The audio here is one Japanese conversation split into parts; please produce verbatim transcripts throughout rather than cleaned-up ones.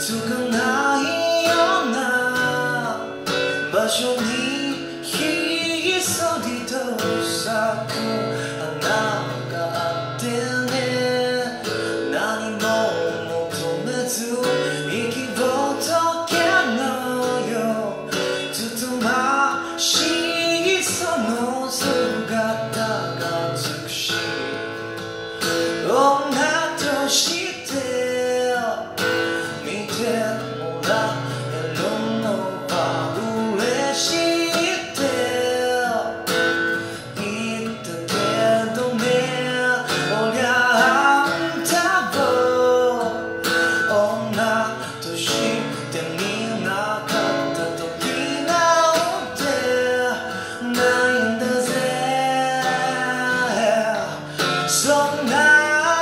つかないような場所にひっそりと咲く花があってね、何も求めず息を解けのよ、ずっとましいその姿が美しい女として見てもらえるのは嬉しいって言ったけどね、おりゃあんたを女として見なかった時なんてないんだぜ。そんな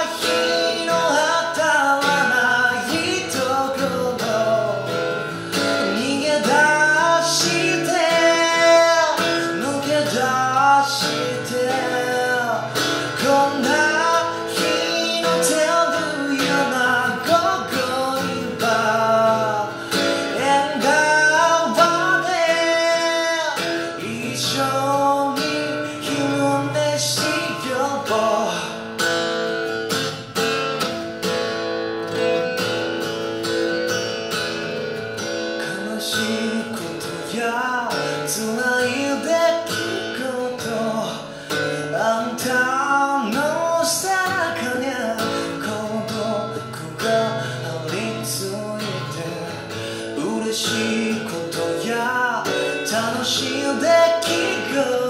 辛い出来事、あんたの背中に孤独が張り付いて、嬉しいことや楽しい出来事